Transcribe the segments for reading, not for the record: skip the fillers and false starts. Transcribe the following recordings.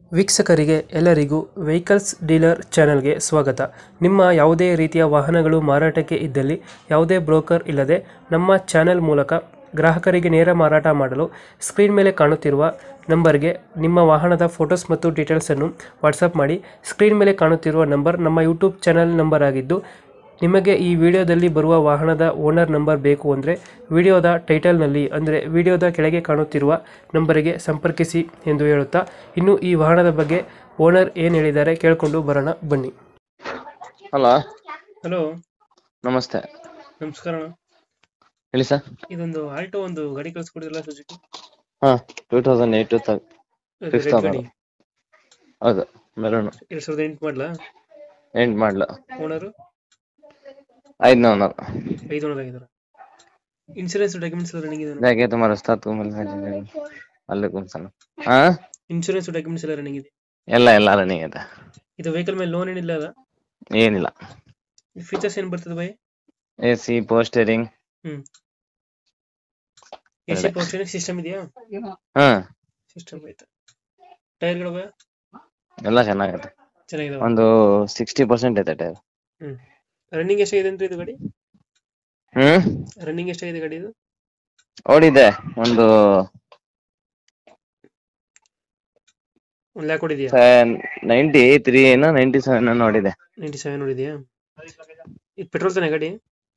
ವೀಕ್ಷಕರಿಗೆ ಎಲ್ಲರಿಗೂ vehicles dealer ಚಾನೆಲ್ಗೆ ಸ್ವಾಗತ. ನಿಮ್ಮ ಯಾವುದೇ ರೀತಿಯ ವಾಹನಗಳು ಮಾರಾಟಕ್ಕೆ ಇದ್ದಲ್ಲಿ ಯಾವುದೇ ಬ್ರೋಕರ್ ಇಲ್ಲದೆ ನಮ್ಮ ಚಾನೆಲ್ ಮೂಲಕ ಗ್ರಾಹಕರಿಗೆ ನೇರ ಮಾರಾಟ ಮಾಡಲು ಸ್ಕ್ರೀನ್ ಮೇಲೆ ಕಾಣುತ್ತಿರುವ ನಂಬರ್ಗೆ ನಿಮ್ಮ ವಾಹನದ ಫೋಟೋಸ್ ಮತ್ತು ಡೀಟೇಲ್ಸನ್ನು ವಾಟ್ಸಪ್ ಮಾಡಿ. ಸ್ಕ್ರೀನ್ ಮೇಲೆ ಕಾಣುತ್ತಿರುವ ನಂಬರ್ ನಮ್ಮ ಯೂಟ್ಯೂಬ್ ಚಾನೆಲ್ ನಂಬರ್ ಆಗಿದ್ದು, ನಿಮಗೆ ಈ ವಿಡಿಯೋದಲ್ಲಿ ಬರುವ ವಾಹನದ ಓನರ್ ನಂಬರ್ ಬೇಕು ಅಂದರೆ ವಿಡಿಯೋದ ಟೈಟಲ್ನಲ್ಲಿ ಅಂದರೆ ವಿಡಿಯೋದ ಕೆಳಗೆ ಕಾಣುತ್ತಿರುವ ನಂಬರಿಗೆ ಸಂಪರ್ಕಿಸಿ ಎಂದು ಹೇಳುತ್ತಾ, ಇನ್ನು ಈ ವಾಹನದ ಬಗ್ಗೆ ಓನರ್ ಏನು ಹೇಳಿದ್ದಾರೆ ಕೇಳಿಕೊಂಡು ಬರೋಣ ಬನ್ನಿ. ಹಲೋ, ಹಲೋ, ನಮಸ್ತೆ. ನಮಸ್ಕಾರ. ಹೇಳಿ ಸರ್. ಇದೊಂದು ಆಲ್ಟೋ ಒಂದು ಗಾಡಿ ಕಳಿಸ್ಕೊಡಿದ್ರಲ್ಲ ಸುಜುಕಿ, ಹಾ 2008 ಫಿಫ್ತ್ ಗಾಡಿ ಹೌದು, ಮೆರೂನ್ 2008 ಮಾಡಲ. ಎಂಟ್ ಮಾಡ್ಲ. Owner 5 owner. 5 ಓನರ್ ಆಗಿದ್ದಾರೆ. ಇನ್ಶೂರೆನ್ಸ್ ಡಾಕ್ಯುಮೆಂಟ್ಸ್ ಎಲ್ಲ ರನ್ನಿಂಗ್ ಇದೆ? देखिए तुम्हारा उस्ताद को मिल वालेकुम सलाम. ಹಾ, ಇನ್ಶೂರೆನ್ಸ್ ಡಾಕ್ಯುಮೆಂಟ್ಸ್ ಎಲ್ಲ ರನ್ನಿಂಗ್ ಇದೆ? ಎಲ್ಲ ರನ್ನಿಂಗ್ ಇದೆ. ಇದು ವೆಹಿಕಲ್ ಮೇಲೆ ಲೋನ್ ಏನಿಲ್ಲ ಅಲ್ಲ? ಏನಿಲ್ಲ. ಫೀಚರ್ಸ್ ಏನು ಬರ್ತದೆ ಬೈ? AC, power steering. AC power steering system ಇದೆಯಾ? ಹಾ, ಸಿಸ್ಟಮ್ ಐತೆ. ಟೈರ್ಗಳು ಬೈ ಎಲ್ಲ ಚೆನ್ನಾಗಿದೆ. ಚೆನ್ನಾಗಿದೆ. ಒಂದು 60% ಐತೆ ಟೈರ್. ರನ್ನಿಂಗ್ ಎಷ್ಟಾಗಿದೆ ಅಂದ್ರೆ ಇದು ಗಾಡಿ? ಹ್ಮ್, ರನ್ನಿಂಗ್ ಎಷ್ಟಾಗಿದೆ ಗಾಡಿ ಇದು? ಓಡಿದೆ ಒಂದು 1 ಲ್ಯಾಕ್ ಹೊಡಿದೆಯಾ? 93 ಏನೋ 97 ನೋಡಿದೆ. 97 ಹೊಡಿದೆಯಾ? ಇದು ಪೆಟ್ರೋಲ್ ತಾನೆ ಗಾಡಿ?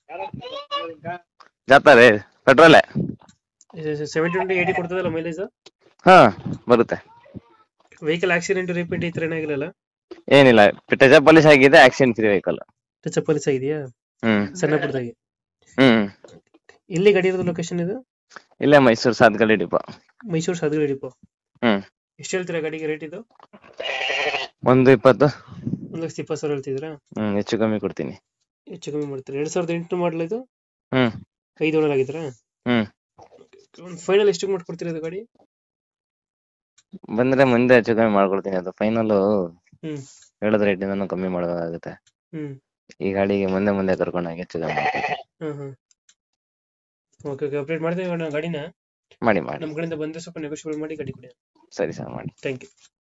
ಜಾತಾರೆ ಪೆಟ್ರೋಲ್. 70-80 ಕೊಡ್ತದಲ್ಲ ಮೈಲೇಜ್? ಹಾ, ಬರುತ್ತೆ. ವೆಹಿಕಲ್ ಆಕ್ಸಿಡೆಂಟ್ ರಿಪೇಂಟ್ ಈ ತರ ಏನಾಗಿರಲ್ಲ? ಏನಿಲ್ಲ, ಟಚ್ ಪಾಲಿಶ್ ಆಗಿದೆ. Accident free vehicle. Touch up polish ಆಗಿದೆಯಾ? ಸಣ್ಣ ಪುಟ್ಟದಾಗಿ. ಎಲ್ಲಿ ಗಾಡಿ ಇರೋದು ಲೊಕೇಶನ್ ಇದು? ಇಲ್ಲೇ ಮೈಸೂರು ಸಾತ್ಗಳ್ಳಿ ಡಿಪೋ. ಮೈಸೂರು ಸಾತ್ಗಳ್ಳಿ ಡಿಪೋ. ಹ್ಮ್. ಎಷ್ಟು ಹೇಳ್ತೀರಾ ಗಾಡಿಗೆ ರೇಟ್ ಇದು? 120. 1,20,000 ಹೇಳ್ತಿದ್ದೀರಾ? ಹೆಚ್ಚು ಕಮ್ಮಿ ಕೊಡ್ತೀನಿ. ಹೆಚ್ಚು ಕಮ್ಮಿ ಮಾಡ್ತೀರಾ? 2008 ಮಾಡಲ್ ಇದು? 5 ಓನರ್ ಆಗಿದ್ದೀರಾ? ಫೈನಲ್ ಎಷ್ಟು ಮಾಡ್ಕೊಡ್ತೀರಾ ಇದು ಗಾಡಿ? ಬಂದ್ರೆ ಮುಂದೆ ಹೆಚ್ಚು ಕಮ್ಮಿ ಮಾಡ್ಕೊಡ್ತೀನಿ. ಅದು ಫೈನಲ್ ಹೇಳೋದ್ ರೇಟ್ ಇಂದ ಕಮ್ಮಿ ಮಾಡೋದಾಗುತ್ತೆ. ಈ ಗಾಡಿಗೆ ಮುಂದೆ ಕರ್ಕೊಂಡಾಗ ಹೆಚ್ಚು ಕಮ್ಮಿ ಮಾಡ್ಕೊಡ್ತೀನಿ. ಓಕೆ, ಅಪ್ಡೇಟ್ ಮಾಡ್ತೀವಿ ಗಾಡಿನ. ಮಾಡಿ ನಮ್ಮ ಕಡೆಯಿಂದ ಬಂದ್ರೆ ಸ್ವಲ್ಪ ನೆಗೋಷಿಯೇಟ್ ಮಾಡಿ ಗಾಡಿ ಕೊಡಿ. ಸರಿ ಸರ್, ಮಾಡಿ. Thank you.